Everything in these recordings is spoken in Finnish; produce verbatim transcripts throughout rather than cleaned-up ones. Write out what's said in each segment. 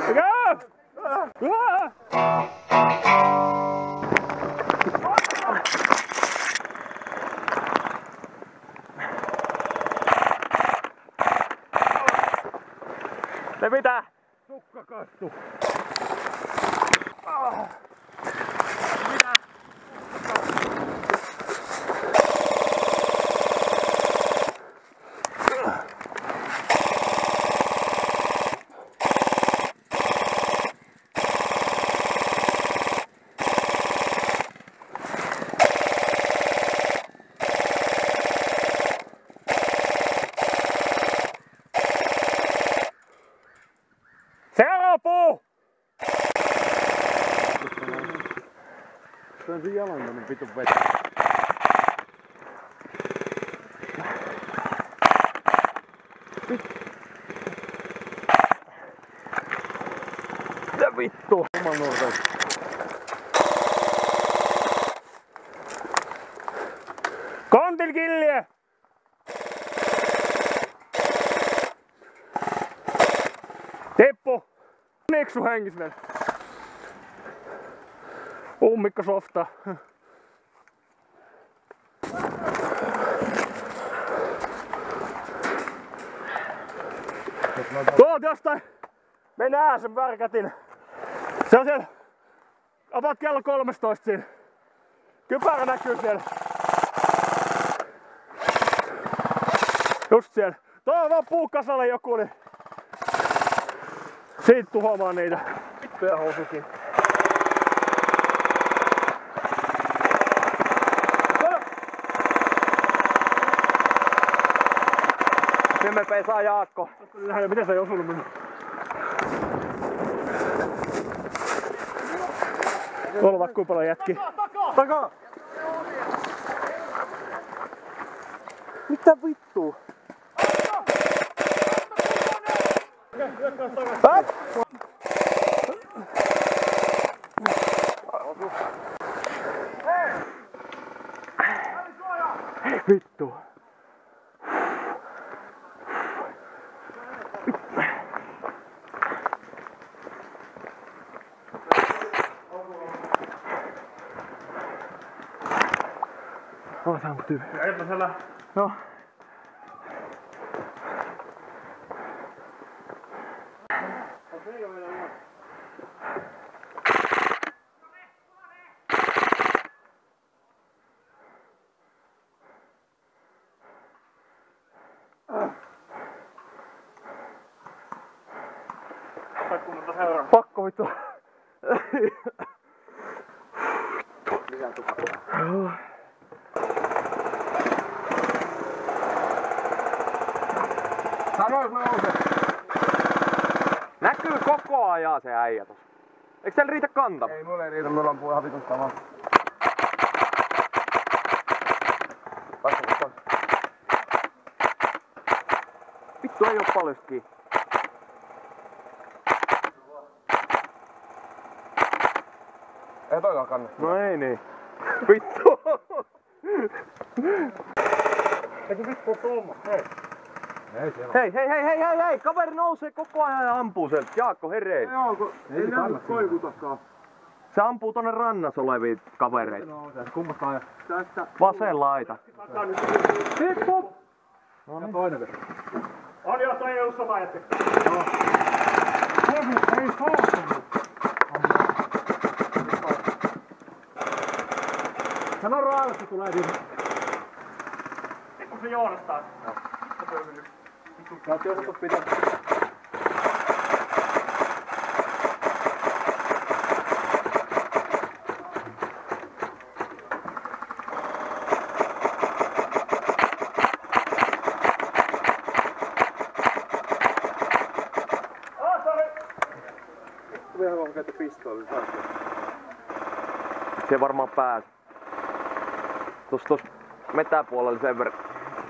Se mitä? Tukkakassu. Ah. Mitä? Puu! Se on se jalantainen vitun veto. Mitä vittu? Oman nuorten. Kontil killiä! Teppo! Neksu hengis vielä. Ummikko softa. Tuolta jostain mennään sen värkätin. Se on siellä about kello kolmetoista siinä. Kypärä näkyy siellä. Just siellä. Tuo on vaan puukasalle joku, niin siitä tuhoamaan niitä. Vittuja housukin. Kymmenpä saa Jaakko. Miten sä ei osunut minun? Tuolla vaikka kuinka paljon jätki. Takaa! Takaa! Mitä vittua? Vittu. Oh, tää on tyyppi. Eipä siellä. No. Pakko vittu. Lisää tupakkaa. Sanois nouse. Näkyy koko ajan se äijä tossa. Eiks teillä riitä kantaa? Ei mulle ei riitä, mulla on puu ihan vitun sama. Pakko, pakko. Vittu ei oo paljon ski. Ei toikaan kannattaa. No ei niin. Vittu. Eiku vittu on tuoma, hei. Ei siellä. Hei, hei, hei, hei, hei, hei! Kaveri nousee koko ajan ja ampuu sieltä. Jaakko, herei. Joo, kun ei ne annat koivutakaan. Se ampuu tonne rannassa oleviin kavereita. Nousee, kummasta ajan. Tästä. Vasen laita. Vittu! No niin. Toinen vesi. On joo, toi ei ollut sama jättä. Joo. Ei saattanut. Sano raadassa tulee niin. Kun se Joonastaan. Sä oot joskus pitää. Oh, sorry! Vielä vaan käytä pistoolin taas. Se varmaan pääs. Tuossa tuossa metäpuolella sen verran.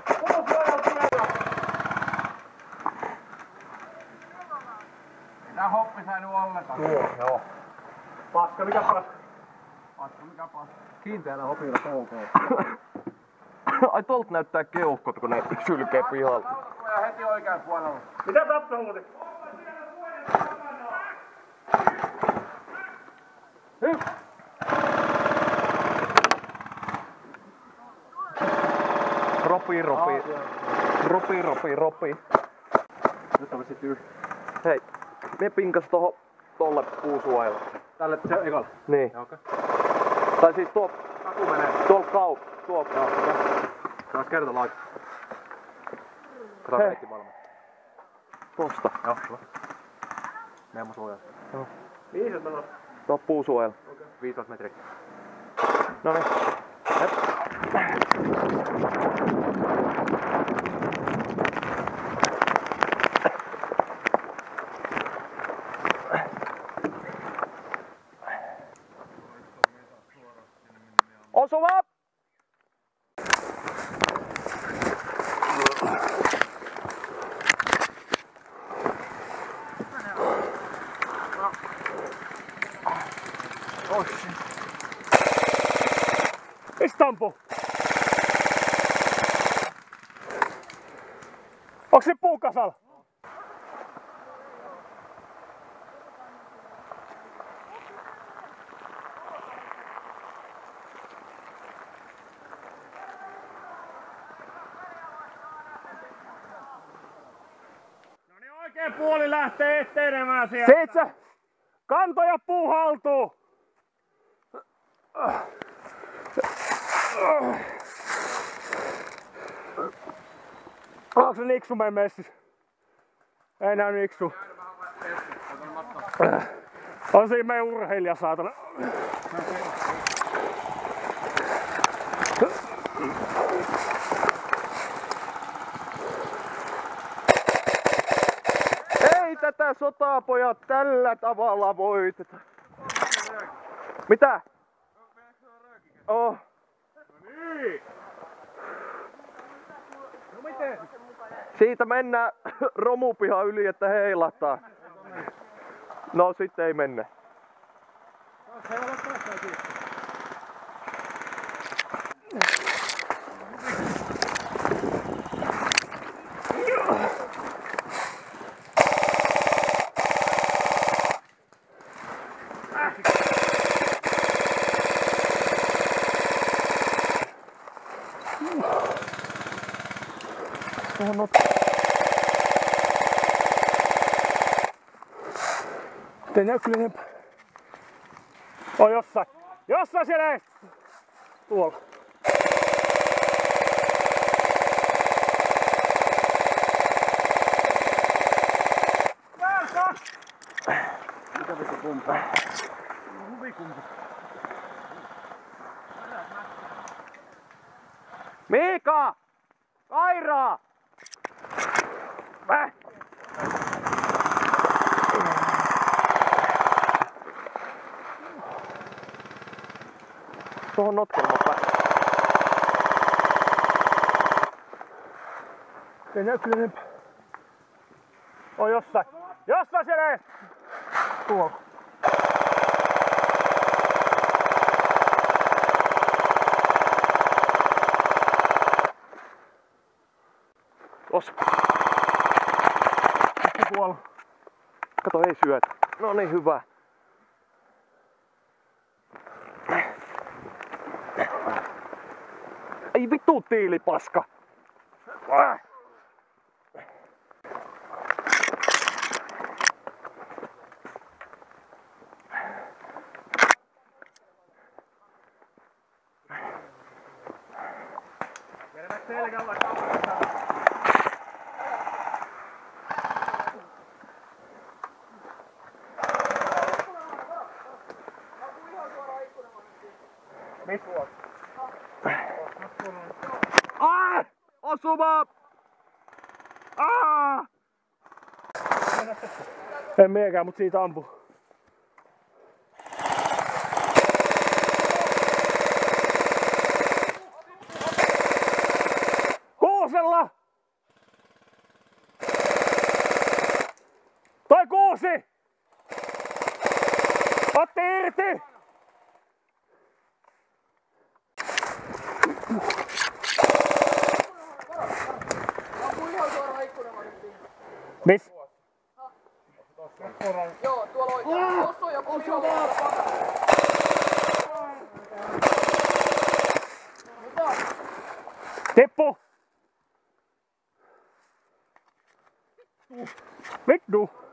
Tää hoppi sai nyt ollenkaan. Joo, joo. Paska, mikä paska? Paska, mikä paska? Kiinteällä hopilla K K. Ai tolta näyttää keuhkot, kun ne sylkee pihalla. Alkuja heti oikean puolella. Mitä Tapsa huuti? ropi, ropi. Ropi, ropi, ropi. Nyt on sit yhtä. Hei, me pinkas tohon tolle puusuojalle. Tälle se ekalla. Niin. Okei. Tai siis tuo, Kaku menee. tuolla kau, tuo. Joo, okei. Taas kerta laita. Kato Hei. reitti valmis. Tosta. Joo, hyvä. Mene mun suojaan. Joo. Mihin se menee? Tuo puusuojalla. Okei. viisitoista metriä. Noniin. Jep. Osuva! Mistä ampuu? Onks se puukasalla? No niin, oikein puoli lähtee etenemään sieltä. Seitsä! Kanto ja puu haltuu! Onko se niksu meidän messissä? Ei näy niksu. On siinä meidän urheilija, saatana. Ei tätä sotaa, pojat, tällä tavalla voiteta. Mitä? Oh. No miten? Siitä mennään romupihan yli, että heilahtaa. No sitten ei mennä. Se ei ole päästä siitä. Tuohon ot... Ei näy kyllä enempää. On jossain. Jossain siellä ei! Tuolla. Mitä vittu kumpaa? Huvikumpi. Miika! Kairaa! Väh! Tuohon notkelmaan päin. Ei näy kyllä enempää. On jossain. Jossain siellä ei! Tuolla. Os. Tuolla. Kato, ei syötä. No niin, hyvä. Ei vittu tiilipaska. Äh. Menevät selkällä kamerasta. Missä vuosi? Ah! Osuva! Ah! En miekään, mut siitä ampu. Kuusella! Toi kuusi! Otti irti! Miss? Joo, tuolla oikein. Tossa on joku vihollinen. Tippu! Vittu!